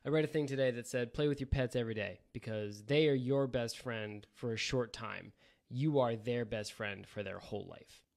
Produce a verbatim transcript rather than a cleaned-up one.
I read a thing today that said play with your pets every day because they are your best friend for a short time. You are their best friend for their whole life.